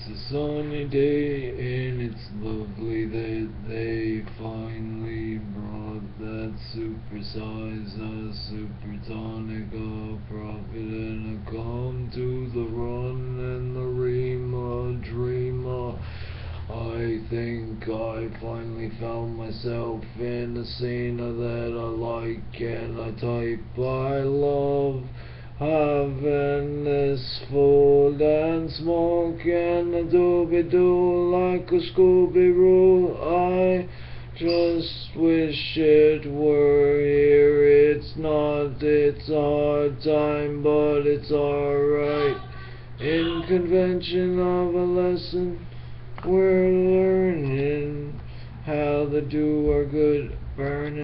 a sunny day, and it's lovely that they finally brought that supersize, a super tonic, a profit and a come to the run and the Rima dreamer. I think I finally found myself in a scene that I like and a type I love. Having this food and smoke and a doobie-doo like a Scooby-Roo. I just wish it were here. It's not, it's a hard time, but it's alright. In convention of a lesson, we're learning how the do our good burning.